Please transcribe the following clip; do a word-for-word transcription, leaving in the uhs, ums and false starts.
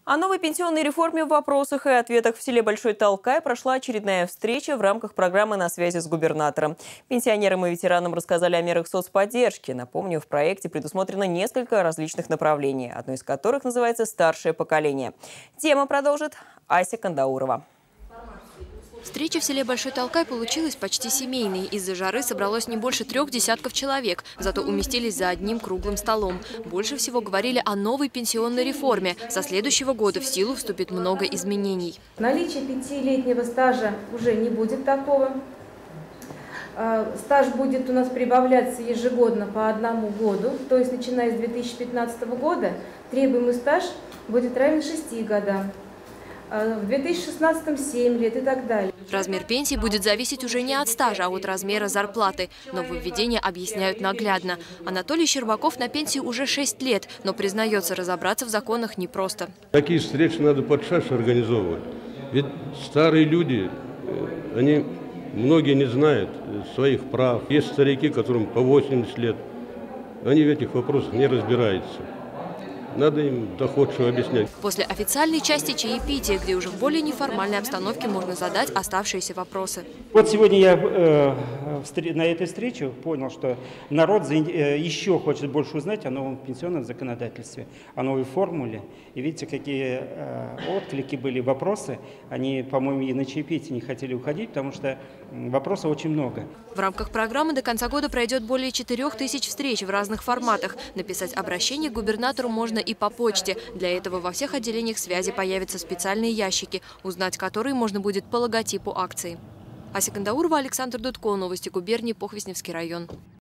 О новой пенсионной реформе в вопросах и ответах в селе Большой Талкай прошла очередная встреча в рамках программы «На связи с губернатором». Пенсионерам и ветеранам рассказали о мерах соцподдержки. Напомню, в проекте предусмотрено несколько различных направлений, одно из которых называется «Старшее поколение». Тема продолжит Ася Кандаурова. Встреча в селе Большой Талкай получилась почти семейной. Из-за жары собралось не больше трех десятков человек, зато уместились за одним круглым столом. Больше всего говорили о новой пенсионной реформе. Со следующего года в силу вступит много изменений. Наличие пятилетнего стажа уже не будет такого. Стаж будет у нас прибавляться ежегодно по одному году. То есть, начиная с две тысячи пятнадцатого года, требуемый стаж будет равен шести годам. В две тысячи шестнадцатом семь лет и так далее. Размер пенсии будет зависеть уже не от стажа, а от размера зарплаты. Нововведения объясняют наглядно. Анатолий Щербаков на пенсии уже шесть лет, но признается, разобраться в законах непросто. Такие встречи надо под шаш организовывать. Ведь старые люди, они многие не знают своих прав. Есть старики, которым по восемьдесят лет. Они в этих вопросах не разбираются. Надо им доходчиво объяснять. После официальной части чаепития, где уже в более неформальной обстановке можно задать оставшиеся вопросы. Вот сегодня я э, на этой встрече понял, что народ э, еще хочет больше узнать о новом пенсионном законодательстве, о новой формуле. И видите, какие э, отклики были, вопросы. Они, по-моему, и на чаепитии не хотели уходить, потому что вопросов очень много. В рамках программы до конца года пройдет более четырех тысяч встреч в разных форматах. Написать обращение к губернатору можно и по почте. Для этого во всех отделениях связи появятся специальные ящики, узнать которые можно будет по логотипу акции. Ася Кандаурова, Александр Дудко. Новости губернии, Похвесневский район.